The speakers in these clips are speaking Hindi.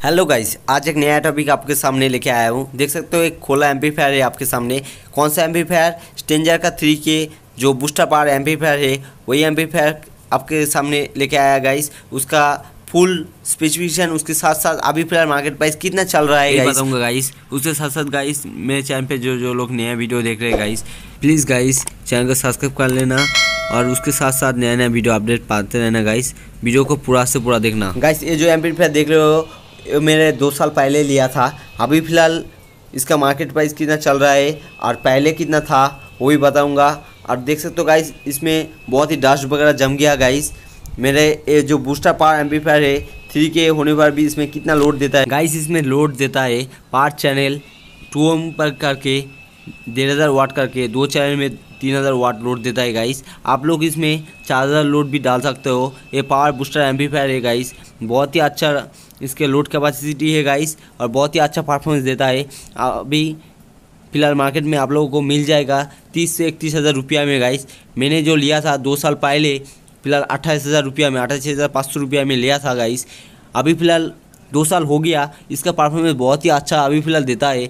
हेलो गाइस, आज एक नया टॉपिक आपके सामने लेके आया हूँ। देख सकते हो एक खोला एम्पलीफायर है आपके सामने। कौन सा एम्पलीफायर? स्टेंजर का 3K जो बूस्टर पावर एम्पलीफायर है, वही एम्पलीफायर आपके सामने लेके आया गाइस। उसका फुल स्पेसिफिकेशन, उसके साथ साथ अभी फिलहाल मार्केट प्राइस कितना चल रहा है गाइस बताऊंगा गाइस। उसके साथ साथ गाइस मेरे चैनल पे जो लोग नया वीडियो देख रहे हैं गाइस, प्लीज़ गाइस चैनल को सब्सक्राइब कर लेना और उसके साथ साथ नया नया वीडियो अपडेट पाते रहना गाइस। वीडियो को पूरा से पूरा देखना गाइस। ये जो एम्पलीफायर देख रहे हो मैंने 2 साल पहले लिया था। अभी फ़िलहाल इसका मार्केट प्राइस कितना चल रहा है और पहले कितना था वो भी बताऊंगा। और देख सकते हो गाइस, इसमें बहुत ही डस्ट वगैरह जम गया गाइस। मेरे ये जो बूस्टर पावर एम्पलीफायर है 3K होने पर भी इसमें कितना लोड देता है गाइस। इसमें लोड देता है 5 चैनल 2 ओम पर करके 1500 वाट करके, 2 चैनल में 3000 वाट लोड देता है गाइस। आप लोग इसमें 4000 लोड भी डाल सकते हो। ये पावर बूस्टर एम्पलीफायर है गाइस, बहुत ही अच्छा इसके लोड कैपेसिटी है गाइस और बहुत ही अच्छा परफॉर्मेंस देता है। अभी फ़िलहाल मार्केट में आप लोगों को मिल जाएगा 30 से 31 हज़ार रुपया में गाइस। मैंने जो लिया था 2 साल पहले, फ़िलहाल 28,000 रुपया में, 28,500 रुपया में लिया था गाइस। अभी फ़िलहाल 2 साल हो गया, इसका परफॉर्मेंस बहुत ही अच्छा अभी फ़िलहाल देता है।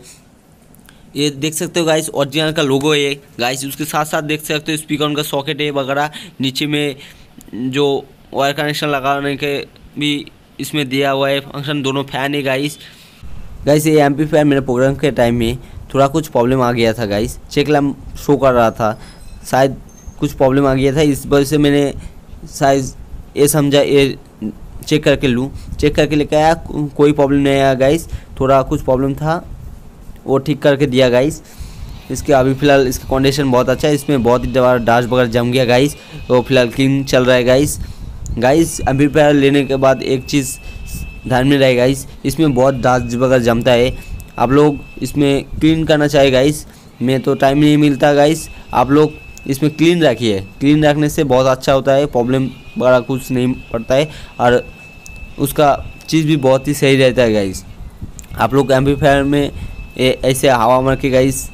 ये देख सकते हो गाइस, ओरिजिनल का लोगो है गाइस। उसके साथ साथ देख सकते हो स्पीकर उनका सॉकेट है वगैरह। नीचे में जो वायर कनेक्शन लगाने के भी इसमें दिया हुआ है फंक्शन। दोनों फैन है गाइस। ये एम्पलीफायर मेरे प्रोग्राम के टाइम में थोड़ा कुछ प्रॉब्लम आ गया था गाइस। चेक लैम्प शो कर रहा था, शायद कुछ प्रॉब्लम आ गया था। इस वजह से मैंने शायद ये समझा ये चेक करके लूँ। चेक करके लेकर आया, कोई प्रॉब्लम नहीं आया गाइस। थोड़ा कुछ प्रॉब्लम था वो ठीक करके दिया गाइस। इसके अभी फ़िलहाल इसका कंडीशन बहुत अच्छा है। इसमें बहुत ही डस्ट वगैरह जम गया गाइस, तो फिलहाल क्लीन चल रहा है गाइस। एम्पलीफायर लेने के बाद एक चीज़ ध्यान में रहे गाइस, इसमें बहुत डस्ट वगैरह जमता है। आप लोग इसमें क्लीन करना चाहिए गाइस। मैं तो टाइम नहीं मिलता गाइस। आप लोग इसमें क्लीन रखिए, क्लीन रखने से बहुत अच्छा होता है, प्रॉब्लम वगैरह कुछ नहीं पड़ता है और उसका चीज़ भी बहुत ही सही रहता है गाइस। आप लोग एम्पलीफायर में ऐसे हवा मार के गाइस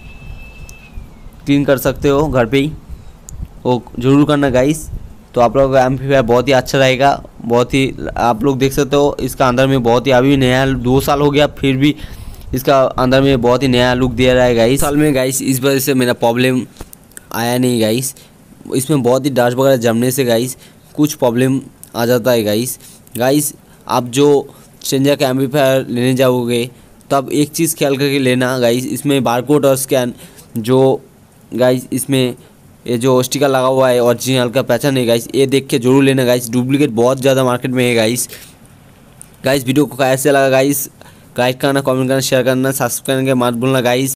क्लीन कर सकते हो घर पे ही, वो ज़रूर करना गाइस। तो आप लोगों का एम्पलीफायर बहुत ही अच्छा रहेगा। बहुत ही आप लोग देख सकते हो इसका अंदर में बहुत ही अभी नया 2 साल हो गया, फिर भी इसका अंदर में बहुत ही नया लुक दे रहा है गाइस। साल में गाइस इस वजह से मेरा प्रॉब्लम आया नहीं गाइस। इसमें बहुत ही डस्ट वगैरह जमने से गाइस कुछ प्रॉब्लम आ जाता है गाइस। आप जो स्टेंजर का एम्पलीफायर लेने जाओगे तब एक चीज़ ख्याल करके लेना गाइस, इसमें बारकोड और स्कैन जो गाइस इसमें ये जो स्टिकर लगा हुआ है ओरिजिनल का पहचान है गाइस, ये देख के जरूर लेना गाइस। डुप्लीकेट बहुत ज़्यादा मार्केट में है गाइस। वीडियो को कैसे लगा गाइस, लाइक करना, कमेंट करना, शेयर करना, सब्सक्राइब करने के मत भूलना गाइस।